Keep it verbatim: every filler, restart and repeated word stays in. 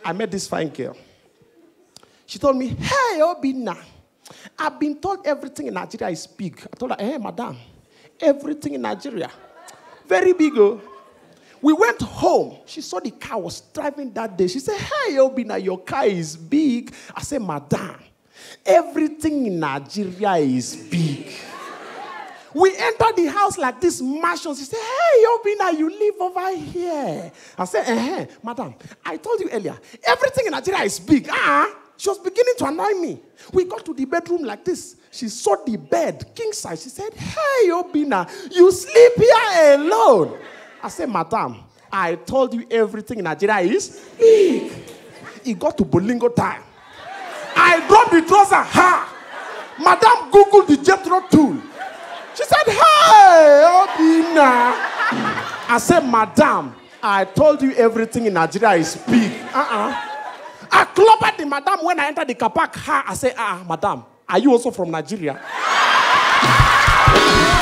I met this fine girl. She told me, hey, Obinna, I've been told everything in Nigeria is big. I told her, hey, madam, everything in Nigeria, very big. Oh. We went home. She saw the car I was driving that day. She said, hey, Obinna, your car is big. I said, madam, everything in Nigeria is big. We entered the house like this mansion. She said, hey, Obinna, you live over here. I said, eh, madam, I told you earlier, everything in Nigeria is big. Ah, she was beginning to annoy me. We got to the bedroom like this. She saw the bed, king size. She said, hey, Obinna, you sleep here alone. I said, madam, I told you everything in Nigeria is big. It got to Bolingo time. I dropped the trouser. Ha! Madam Googled the Jethro tool. She said, hey, Obinna. I said, madam, I told you everything in Nigeria is big. Uh-uh. I clobbered the madam when I entered the car park. Ha! I said, ah, uh-uh, madam, are you also from Nigeria?